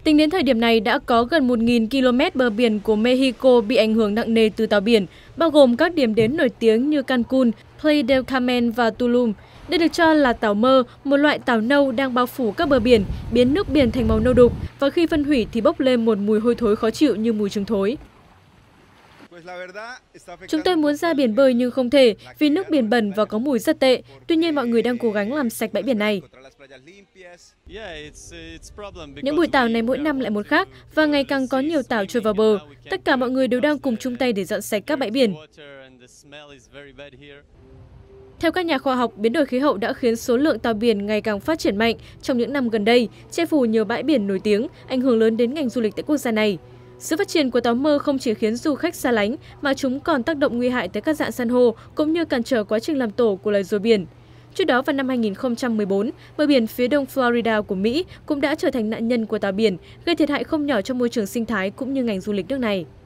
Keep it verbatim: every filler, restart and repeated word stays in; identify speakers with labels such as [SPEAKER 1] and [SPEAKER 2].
[SPEAKER 1] Tính đến thời điểm này, đã có gần một nghìn ki lô mét bờ biển của Mexico bị ảnh hưởng nặng nề từ tàu biển, bao gồm các điểm đến nổi tiếng như Cancun, Playa del Carmen và Tulum. Đây được cho là tảo mơ, một loại tảo nâu đang bao phủ các bờ biển, biến nước biển thành màu nâu đục, và khi phân hủy thì bốc lên một mùi hôi thối khó chịu như mùi trứng thối. Chúng tôi muốn ra biển bơi nhưng không thể vì nước biển bẩn và có mùi rất tệ. Tuy nhiên mọi người đang cố gắng làm sạch bãi biển này. Những bụi tảo này mỗi năm lại một khác và ngày càng có nhiều tảo trôi vào bờ. Tất cả mọi người đều đang cùng chung tay để dọn sạch các bãi biển. Theo các nhà khoa học, biến đổi khí hậu đã khiến số lượng tàu biển ngày càng phát triển mạnh trong những năm gần đây, che phủ nhiều bãi biển nổi tiếng, ảnh hưởng lớn đến ngành du lịch tại quốc gia này. Sự phát triển của tàu mơ không chỉ khiến du khách xa lánh, mà chúng còn tác động nguy hại tới các rạn san hô, cũng như cản trở quá trình làm tổ của loài rùa biển. Trước đó vào năm hai nghìn không trăm mười bốn, bờ biển phía đông Florida của Mỹ cũng đã trở thành nạn nhân của tàu biển, gây thiệt hại không nhỏ cho môi trường sinh thái cũng như ngành du lịch nước này.